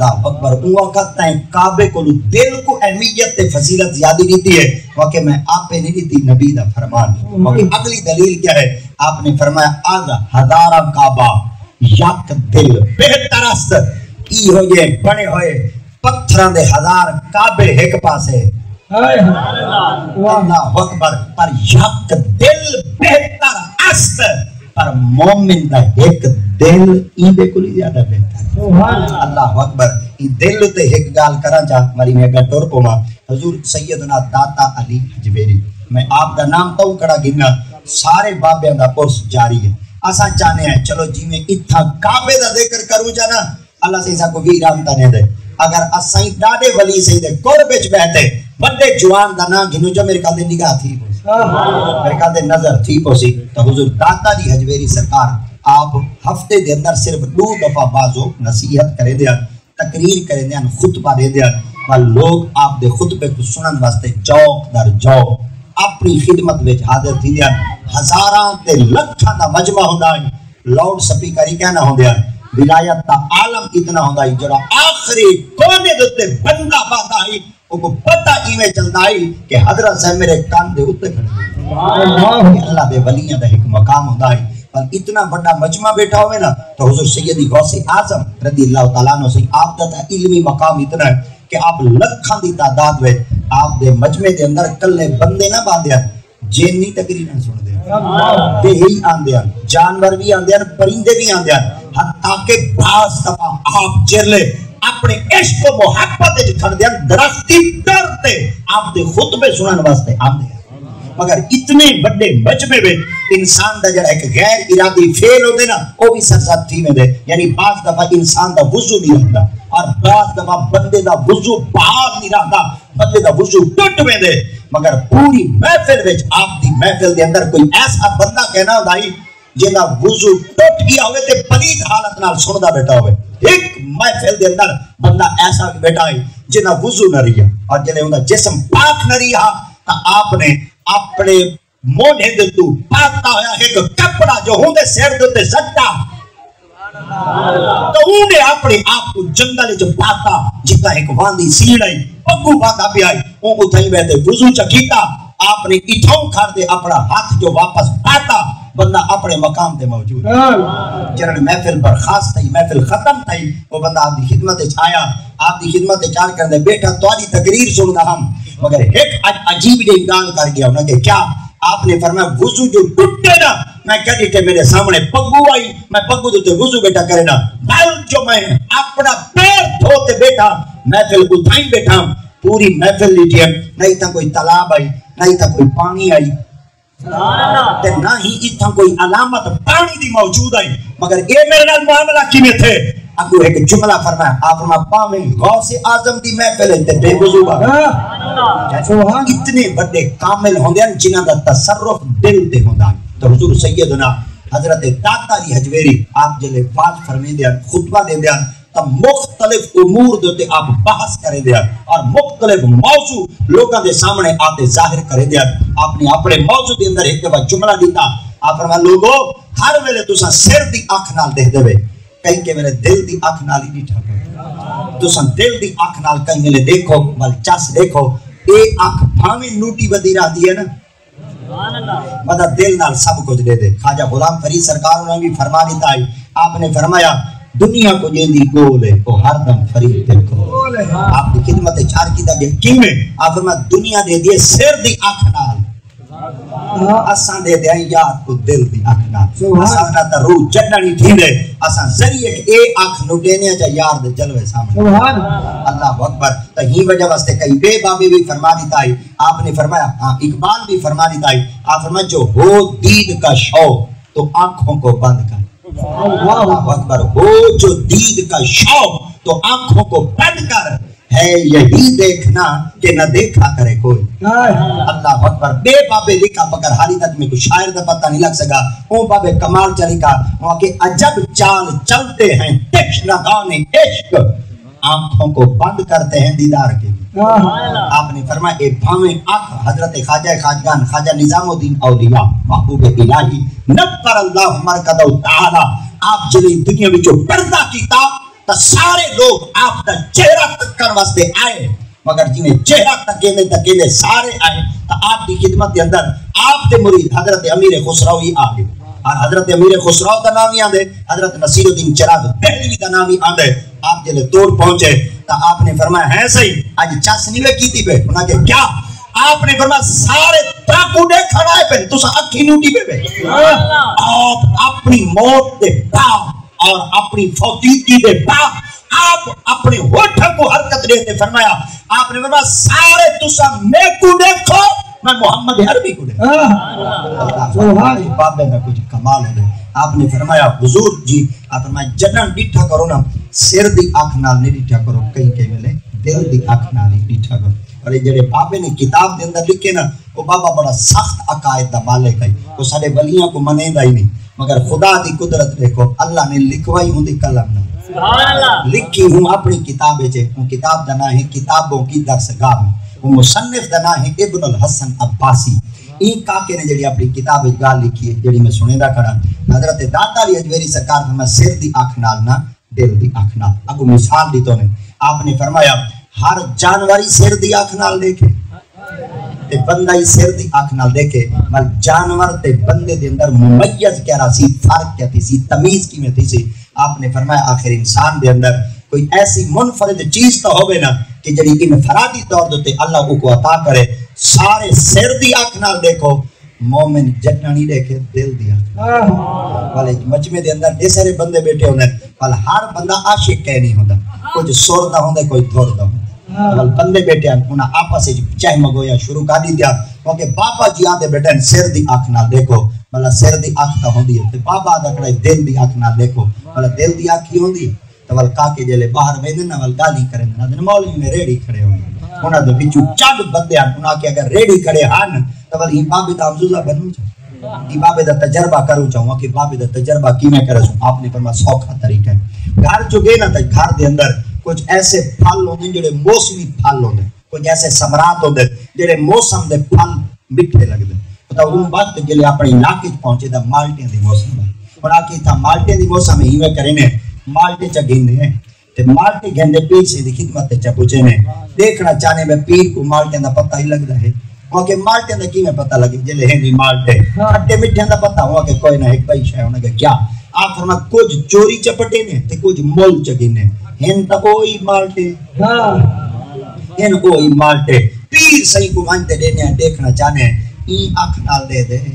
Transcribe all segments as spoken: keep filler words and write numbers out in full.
اللہ اکبر وہ وقت تائیں کعبے کو دل کو اہمیت تے فضیلت زیادہ دیتی ہے واقع میں آپ پہ نہیں دیتی نبی دا فرمان واقع اگلی دلیل کیا ہے آپ نے فرمایا آگ ہزارہ کعبہ یک دل بہتر است ای ہو یہ بنے ہوئے پتھران دے ہزار کعبے ایک پاسے اللہ اکبر پر یک دل بہتر است پر مومن دا ایک دل این دے کلی زیادہ بہتر اللہ اکبر این دل تے ایک گال کرا چاہ مری میں اگر ٹور پوما حضور سیدنا داتا علی حجویری میں آپ دا نام تو کڑا گننا سارے بابیاں دا پرس جاری ہے آسان چاہنے ہیں چلو جی میں اتھا کعبے دا ذکر کروں جانا اللہ سے ایسا کو ویران تانے دے اگر اسائیں ڈاڑے ولی سے دے کور بیچ بیٹھے بڑے جوان دا نا گنو جو میرے کال دے نگاہ تھی میرے کال دے نظر تھی پوسی تو حضور داتا جی حجویری سرکار آپ ہفتے دے اندر صرف دو دفعہ بازو نصیحت کرے دیا تقریر کرے دیا خطبہ دے دیا اور لوگ آپ دے خطبے کو سنن واسطے چوک در چوک اپنی خدمت میں حاضر تھی دیا ہزاراں تے لکھاں دا مجمع ہوندا ہے لاؤڈ سپیکر ہی کہنا ہوندا ہے ولایت دا عالم اتنا ہوندا ہے جڑا آخری کونے دے بندہ باتا ہے وہ کو پتہ ایویں چلدا ہے کہ حضرت صاحب میرے کان دے اوتے کھڑے اللہ دے ولیاں دا ایک مقام ہوندا ہے پر اتنا بڑا مجمع بیٹھا ہوئے نا تو حضور سیدی غوث اعظم رضی اللہ تعالیٰ عنہ سے آپ دا علمی مقام اتنا ہے کہ آپ لکھاں دی تعداد میں آپ دے مجمع دے اندر کلے بندے نہ باندھے جینی تقریر نہ سن دے دے ہی آندے ہیں جانور بھی آندے ہیں پرندے بھی آندے ہیں حتیٰ کہ بعض دفعہ آپ چرلے اپنے عشق و محبت کھڑ دے درختی ڈرتے آپ دے خطبے سنن واسطے آندے ہیں مگر اتنے بڑے مجمع میں انسان دا جڑا ایک غیر ارادی فعل ہوتے نا وہ بھی سرزد تھی میں دے یعنی بعض دفعہ انسان دا وضو نہیں رہتا اور بعض دفعہ بندے دا وضو بحال نہیں رہتا بندے دا وضو ٹوٹ میں دے مگر پوری محفل وچ آپ دی محفل دے اندر کوئی ایسا بندہ کہنا ہوتا ہی جنہ وضو ٹوٹ گیا ہوئے تے پلید حالت نال سندا بیٹھا ہوئے ایک محفل دے اندر بندہ ایسا بیٹھا ہے جنہ وضو نہ رہیا اور جنہ ہوندہ جسم پاک نہ رہیا تا آپ نے اپنے موڑے دے تو پاتا ہویا ایک کپڑا جو ہوں دے سیر دے تے زٹا تو انہیں اپنے آپ کو جنگل جو پاتا جتا ایک واندی سیڑ آئی پگو باندھا بھی آئی ان کو تھائی بیٹھے وضو چکیتا آپ نے اٹھوں کھار دے اپنا ہاتھ جو واپس پاتا بندہ اپنے مقام تے موجود جنہوں محفل برخاست تھی محفل ختم تھی وہ بندہ آپ دی خدمت چھایا آپ دی خدمت چار کر دے بیٹھا تو آدھی تقریر سنگا ہم مگر ایک عجیب جو امدان کر گیا انہوں نے کیا آپ نے فرمایا وضو جو ٹوٹے نا میں کہہ دیتے میرے سامنے پگو آئی میں پگو دیتے وضو بیٹا کرے نا بل جو میں اپنا پیر دھوتے بیٹھا محفل کو دھائیں بیٹھا پوری محفل لیجئے نہیں تھا کوئی تالاب آئی نہیں تھا کوئی پانی آئی تے نہ ہی اتھا کوئی علامت پانی دی موجود آئی مگر اے میرے نال معاملہ کی میں تھے اگو ایک جملہ فرمایا آپ فرما پاویں غوث اعظم دی محفل تے بے وضو با اتنے بڑے کامل ہوندے ہیں جنہاں دا تصرف دل تے ہوندا ہے تو حضور سیدنا حضرت داتا علی حجویری آپ جلے واز فرمیندے ہیں خطبہ دیندے ہیں تب مختلف امور دیتے آپ بحث کرے دیا اور مختلف موضوع لوگوں دے سامنے آتے ظاہر کرے دیا آپ نے اپنے موضوع دے اندر ایک دفعہ جملہ دیتا آپ فرما لوگو ہر ویلے تساں سر دی آنکھ نال دیکھ دے کہیں کہ میرے دل دی آنکھ نال ہی نہیں ٹھاکے تساں دل دی آنکھ نال کہیں میرے دیکھو بل چس دیکھو اے آنکھ بھاویں نوٹی بدی رہ دی ہے نا مدہ دل نال سب کچھ دے دے خواجہ غلام فرید سرکار نے بھی فرما دیتا ہے آپ نے فرمایا دنیا کو جیندی گول ہے وہ ہر دم فرید دل کو آپ کی خدمت چار کی دا گئے کیوں میں آپ فرما دنیا دے دیئے سر دی آنکھ نال اساں دے دیں یاد کو دل دی آنکھ نال اساں نا تا روح جننی تھی دے اساں ذریعے اے آنکھ نو دینے جا یار دے جلوے سامنے اللہ اکبر تا ہی وجہ واسطے کئی بے بابی بھی فرما دیتا ہے آپ نے فرمایا ہاں اقبال بھی فرما دیتا ہے آپ فرمایا جو ہو دید کا شوق تو آنکھوں کو بند کر اللہ اکبر ہو جو دید کا شوق تو آنکھوں کو بند کر ہے یہی دیکھنا کہ نہ دیکھا کرے کوئی اللہ اکبر بے بابے لکھا پکر حالی تک میں کچھ شاعر دا پتہ نہیں لگ سکا وہ بابے کمال چلی کا وہاں کہ عجب چال چلتے ہیں تشنگان عشق آنکھوں کو بند کرتے ہیں دیدار کے آپ نے فرمایا اے بھامیں آنکھ حضرت خواجہ خواجگان خواجہ نظام الدین اولیاء محبوب الہی نبر اللہ مرکدہ تعالی آپ جلی دنیا میں جو پردہ کیتا تو سارے لوگ آپ دا چہرہ تکن واسطے آئے مگر جنہیں چہرہ تکینے تکینے سارے آئے تو آپ کی خدمت کے اندر آپ کے مرید حضرت امیر خسرو ہی آ گئے اور حضرت امیر خسرو کا نام ہی آندے حضرت نصیر الدین چراغ دہلوی کا نام ہی آندے آپ جلے توڑ پہنچے تو آپ نے فرمایا ہے صحیح آج چاسنی میں کی تھی پہ انہاں کہ کیا آپ نے فرمایا سارے تاکو دے کھڑا ہے پہ تو سا اکھی نوٹی پہ پہ آپ اپنی موت دے پا اور اپنی فوتیدگی دے پا آپ اپنے ہوٹھا کو حرکت دیتے فرمایا آپ نے فرمایا سارے تسا میں کو دیکھو میں محمد عربی کو دیکھو بابے میں کچھ کمال ہو گئے آپ نے فرمایا حضور جی آپ فرمایا جنن ڈیٹھا کرو نا سر دی آنکھ نال نہیں ڈیٹھا کرو کہیں کہیں ملے دل دی آنکھ نال نہیں ڈیٹھا کرو اور یہ جڑے بابے نے کتاب دے اندر لکھے نا وہ بابا بڑا سخت عقائد دا مالک ہے وہ سارے ولیاں کو منیندہ ہی نہیں مگر خدا دی قدرت دیکھو اللہ نے لکھوائی ہوں دی کلم نہ لکھی ہوں اپنی کتابیں جے وہ کتاب دنا ہے کتابوں کی درسگاہ میں وہ مصنف دنا ہے ابن الحسن عباسی این کاکے نے جڑی اپنی کتاب گال لکھی ہے جڑی میں سنے دا کھڑا حضرت داتا علی اجمیری سرکار فرمایا سر دی آنکھ نال نہ دل دی آنکھ نال اگو مثال دی تو نے آپ نے فرمایا ہر جانوری سر دی آنکھ نال دیکھے تے بندہ ہی سر دی آنکھ نال دیکھے مل جانور تے بندے دے اندر ممیز کیا رہا سی فرق کیا تھی سی تمیز کی میں تھی سی آپ نے فرمایا آخر انسان دے اندر کوئی ایسی منفرد چیز تو ہوگے نا کہ جڑی انفرادی طور دوتے اللہ کو عطا کرے سارے سر دی آنکھ نال دیکھو مومن جتنا نہیں دیکھے دل دیا والے مجمع دے اندر دے سارے بندے بیٹھے ہونے والا ہر بندہ عاشق کہہ نہیں ہوتا کچھ سور دا ہوندے کوئی دھور دا ہوندے والا بندے بیٹھے ہیں انہاں آپا سے چاہ مگویا شروع کر دی دیا کیونکہ بابا جی آتے بیٹھے ہیں سر دی آنکھ نال دیکھو والا سر دی آنکھ تا ہوندی ہے بابا دا کڑے دل دی آنکھ نال دیکھو والا دل دی آنکھ ہی ہوندی تو والا کاکے جلے باہر ویندے نا والا گالی کریں نا دن مولوی میں ریڑی کھڑے ہوندے انہاں دے بچو چند بندے ہیں انہاں کہ اگر ریڑی کھڑے ہن تو والا ہی بابے دا افزوزہ بنو چاہو ہی بابے دا تجربہ کرو چاہوں کہ بابے دا تجربہ کی میں کرے سوں آپ نے فرمایا سوکھا طریقہ ہے گھر جو گئے نا تا گھر دے اندر کچھ ایسے پھل ہوندے جڑے موسمی پھل ہوندے کچھ ایسے ثمرات ہوندے جڑے موسم دے پھل میٹھے لگدے پتہ ان وقت جلے اپنے علاقے پہنچے دا مالٹے دی موسم ہے اور آکے تھا مالٹے دی موسم ہی میں کرے نے مالٹے چا گھندے ہیں تے مالٹے گھندے پیر سے دی خدمت چا پوچھے نے دیکھنا چاہنے میں پیر کو مالٹے دا پتہ ہی لگ رہا ہے وہاں کہ مالٹے دا کی میں پتہ لگی جلے ہیں دی مالٹے کھٹے مٹھے دا پتہ ہوا کہ کوئی نہ ایک بھائی شاہ ہونا کہ کیا آپ فرما کچھ چوری چپٹے نے تے کچھ مول چگینے ہن تا کوئی مالٹے ہن کوئی مالٹے پیر صحیح کو مانتے دینے ہیں دیکھنا چاہنے ہیں این آنکھ نال دے دے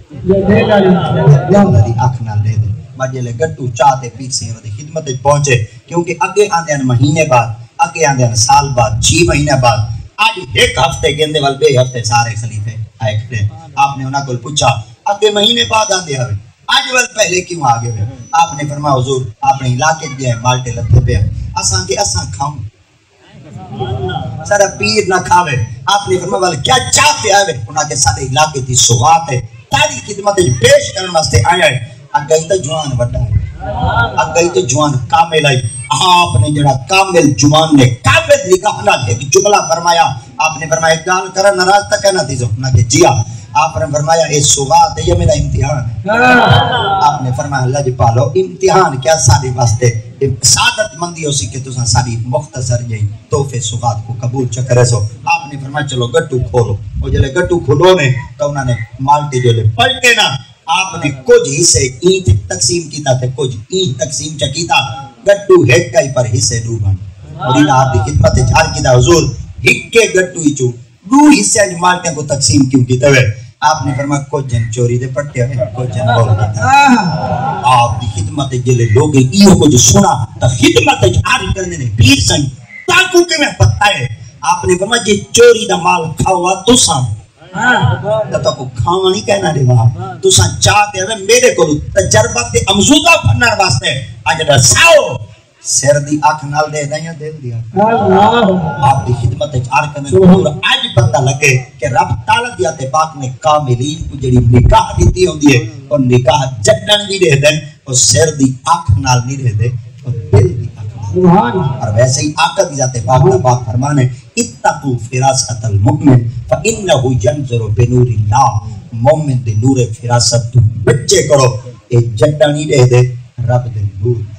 دے آنکھ نال دے دے بجلے گٹو چاہتے پیر سے انہوں نے خدمت پہنچے کیونکہ اگے آندے ہیں مہینے بعد اگے آندے ہیں سال بعد چھ مہینے بعد آج ایک ہفتے گندے وال بے ہفتے سارے خلیفے آئے کھڑے آپ نے انہاں کو پوچھا اگے مہینے بعد آندے ہوئے آج وال پہلے کیوں آگے ہوئے آپ نے فرمایا حضور اپنے علاقے گیا ہے مالٹے لتے پہ اساں کے اساں کھاؤں سارا پیر نہ کھاوے آپ نے فرمایا والا کیا چاہتے آئے انہاں کے سارے علاقے تھی سوغات ہے تاری خدمت پیش کرنے واسطے آیا ہے اگئی تو جوان وڈا ہے اگئی تو جوان کامل ہے آپ نے جڑا کامل جوان نے کامل نکاح نہ ایک جملہ فرمایا آپ نے فرمایا ایک گال کرا ناراض تک ہے نہ دیزو نہ کہ جیا آپ نے فرمایا اے سوغات ہے یہ میرا امتحان ہے آپ نے فرمایا اللہ جی پالو امتحان کیا ساری واسطے سعادت مندی ہو سی کہ تو ساری مختصر جائی توفے سوغات کو قبول چکرے سو آپ نے فرمایا چلو گٹو کھولو وہ جلے گٹو کھولو نے تو انہوں نے مالٹے جو لے پلٹے نا آپ نے کچھ حصے اینٹ تقسیم کیتا تھے کچھ اینٹ تقسیم چکیتا گٹو ہیک کئی پر حصے دو بن اور انہوں آپ کی خدمت چار کیتا حضور ہکے گٹو ہی چو دو حصے انج مالٹے کو تقسیم کیوں کیتا ہوئے آپ نے فرمایا کچھ جن چوری دے پٹے ہوئے کچھ جن بول کیتا آپ کی خدمت جلے لوگ ایو کو جو سنا تا خدمت جاری کرنے نے پیر سنگ تاکو کے میں پتہ ہے آپ نے فرمایا جی چوری دا مال کھاوا تو سام تو کو کھاوا نہیں کہنا دے وہاں تو سان چاہتے ہوئے میرے کو تجربہ تے امزودہ پھنر واسطے آج رساؤ سر دی آنکھ نال دے دائیں دل دیا آپ کی خدمت چار کرنے دور آج پتہ لگے کہ رب تعالیٰ دیاتے پاک نے کاملین کو جڑی نکاح دیتی ہوں دیئے اور نکاح جنن بھی دے دیں اور سر دی آنکھ نال نہیں دے دے اور دل دی آنکھ نال اور ویسے ہی آقا دی ذات پاک نے پاک فرمانے اتقو فراست المؤمن فإنہو ینظر بنور اللہ مومن دے نور فراست تو بچے کرو اے جنن نہیں دے دے رب دے نور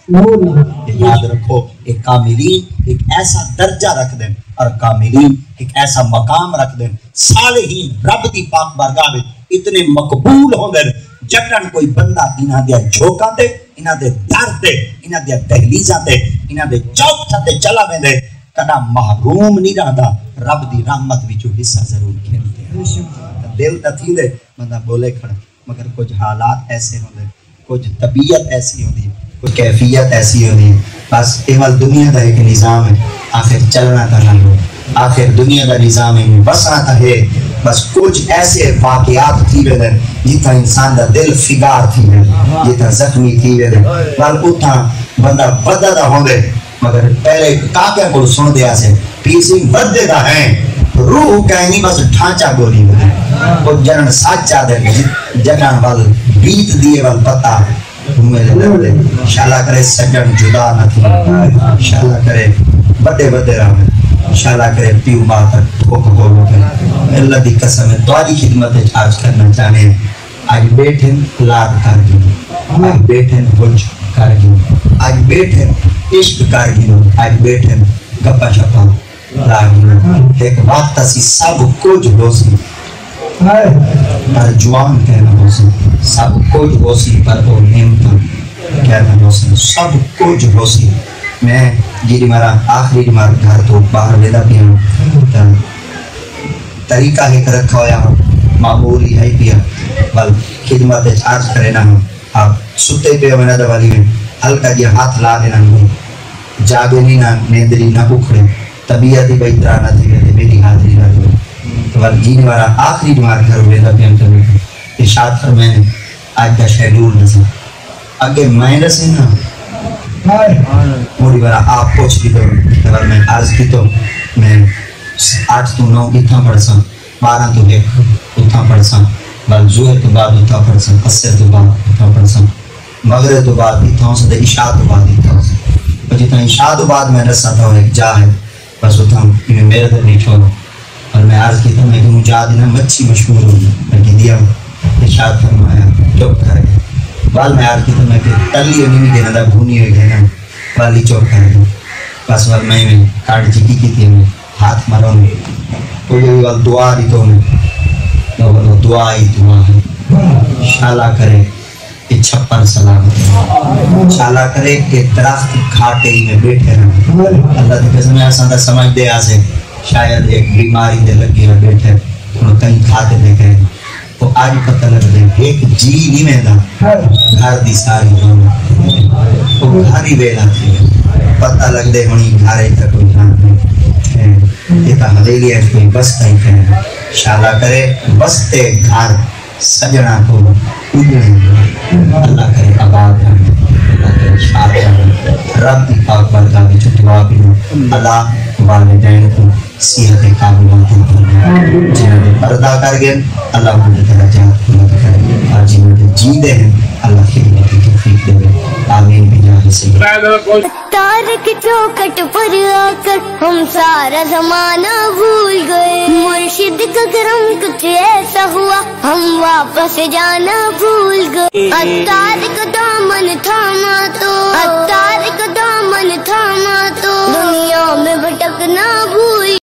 یاد رکھو ایک کاملین ایک ایسا درجہ رکھ دیں اور کاملین ایک ایسا مقام رکھ دیں صالحین رب دی پاک بارگاہ میں اتنے مقبول ہوں گے جٹن کوئی بندہ انہاں دیا جھوکاں دے انہاں دے در دے انہاں دیا دہلیزاں دے انہاں دے چوک تے چلا میں دے کنا محروم نہیں رہا رب دی رحمت وچوں حصہ ضرور کھیلتے ہیں دل تا تھی دے بندہ بولے کھڑا مگر کچھ حالات ایسے ہوں دے کچھ طبیعت ایسی ہوں دی کچھ کیفیت ایسی ہوں دی بس ایوال دنیا دا ایک نظام ہے آخر چلنا تا نہ لو آخر دنیا دا نظام ہے بسنا تا ہے بس کچھ ایسے واقعات تھی وے دے جتا انسان دا دل فگار تھی وے جتا زخمی تھی وے دے وال اتھا بندہ بدہ دا ہوں دے مگر پہلے کاکیا کو سن دیا سے پیسی بدے دا ہیں روح کہنی بس ڈھانچہ گولی ہوئے وہ جنن سچا دے جگن وال بیت دیئے وال پتا ہمیں لے لے انشاءاللہ کرے سجن جدا نہ تھی انشاءاللہ کرے بڑے بڑے رہے انشاءاللہ کرے پیو ماتا ٹھوک ہو گئے اللہ دی قسم ہے تواری خدمت چارج کرنا چاہنے ہیں آج بیٹھیں لاد کر گئے آج بیٹھیں بجھ کر گئے آج بیٹھیں عشق کر گئے آج بیٹھیں گپا شپا لاغی ایک وقت اسی سب کچھ ہو سی پر جوان کہنا ہو سی سب کچھ ہو سی پر وہ نعمت کہنا ہو سی سب کچھ ہو سی میں جی مارا آخری مار گھر تو باہر لیدا پیا ہوں طریقہ ایک رکھا ہویا ہوں معمولی ہے پیا بل خدمت چارج کرے نہ ہوں آپ ستے پہ ہوئے نہ والی میں ہلکا جی ہاتھ لا دینا ہوں جاگے نہیں نہ نیندری نہ اکھڑے طبیعت ہی بہترا نہ تھی ویسے میری حاضری نہ تھی تو بل جی مارا آخری مار گھر ہوئے نہ پیا ہوں ارشاد کر میں نے آج کا شیڈول نہ اگے میں نہ سے نا موری بارا آپ پوچھ کی تو اگر میں عرض کی تو میں آٹھ تو نو اتھا پڑھ سا بارہ تو ایک اتھا پڑھ سا بل زوہر تو بعد اتھا پڑھ سا قصر تو بعد اتھا پڑھ سا مغرب تو بعد اتھا ہوں سا دے عشاء تو بعد اتھا ہوں سا اور جتنا عشاء تو بعد میں رسا تھا ایک جا ہے بس اتھا ہوں میرے در نہیں چھوڑا اور میں عرض کی تھا میں کہ مجھا دینا مچھی مشہور ہوں میں کہ دیا ارشاد فرمایا چپ کر گیا بال میں عرض کی تھا میں کہ تلی ہونی نہیں دینا تھا بھونی ہوئی گئے نا والی چوک کر گیا بس وال میں میں کارڈ چکی کی تھی میں ہاتھ مروں میں تو یہ وال دعا دی تو میں تو دعا ہی دعا ہے شالا کرے کہ چھپر سلامت ہے شالا کرے کہ درخت کھاٹے ہی میں بیٹھے رہا اللہ دی قسم ایسا تھا سمجھ دے آسے شاید ایک بیماری دے لگی میں بیٹھے انہوں کہیں کھاتے دے گئے تو آج پتہ لگ دے ایک جی نہیں میں دا گھر دی ساری ہونا وہ گھر ہی بیلا تھی پتہ لگ دے ہونی گھارے تک کوئی جان نہیں یہ تا حویلی ہے کوئی بستا ہی کہنا شالا کرے بستے گھر سجنا کو اجڑے اللہ کرے آباد رہے اللہ کرے شاد رہے رب دی پاک بارگاہ میں دعا بھی اللہ والدین کو صحت کاملات کرنا جنہوں نے پردہ کر گئے اللہ کو درجات بلند کرے اور جنہوں نے جی دے ہیں اللہ خدمت کی توفیق دے آمین بجاہ سید تارک چوکٹ پر آ کر ہم سارا زمانہ بھول گئے مرشد کا کرم کچھ ایسا ہوا ہم واپس جانا بھول گئے اتار کا دامن تھاما تو اتار کا دامن تھاما تو دنیا میں بھٹکنا بھول